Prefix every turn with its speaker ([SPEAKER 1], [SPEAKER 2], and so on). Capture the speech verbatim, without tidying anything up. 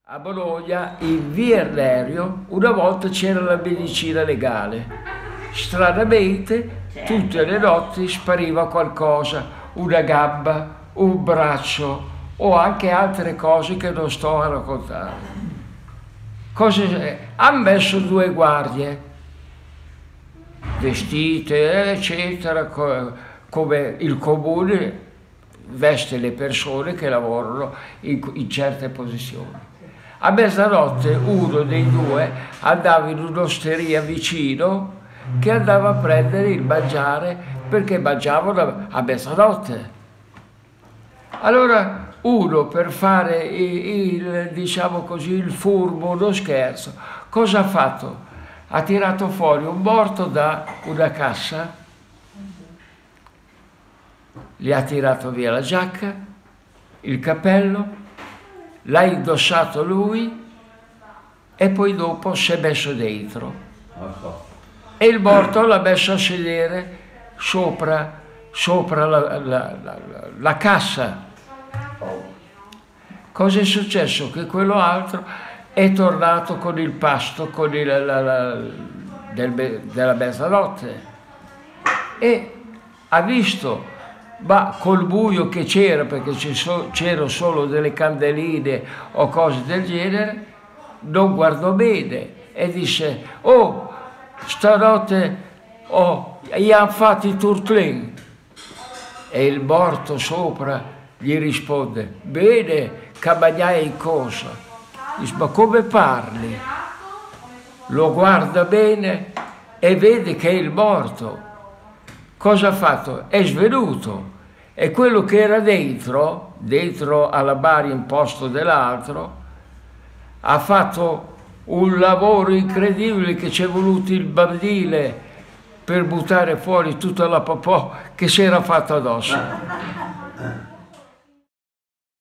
[SPEAKER 1] A Bologna, in via Ernerio, una volta c'era la medicina legale. Stranamente, tutte le notti spariva qualcosa, una gamba, un braccio o anche altre cose che non sto a raccontare. Cose... Hanno messo due guardie, vestite, eccetera, come il comune veste le persone che lavorano in, in certe posizioni. A mezzanotte uno dei due andava in un'osteria vicino che andava a prendere il mangiare perché mangiavano a mezzanotte. Allora uno, per fare il, il, diciamo così, il furbo, lo scherzo, cosa ha fatto? Ha tirato fuori un morto da una cassa, gli ha tirato via la giacca, il cappello, l'ha indossato lui e poi dopo si è messo dentro. E il morto l'ha messo a sedere sopra, sopra la, la, la, la cassa. Cosa è successo? Che quello altro è tornato con il pasto con il, la, la, del, della mezzanotte e ha visto, ma col buio che c'era, perché c'erano solo delle candeline o cose del genere, non guardò bene e disse: oh, stanotte oh, gli hanno fatto i turtlin. E il morto sopra gli risponde: bene, cabagnai in cosa. Dice: ma come parli? Lo guarda bene e vede che è il morto. Cosa ha fatto? È svenuto e quello che era dentro, dentro alla bara in posto dell'altro, ha fatto un lavoro incredibile che ci è voluto il bambile per buttare fuori tutta la popò che si era fatta addosso.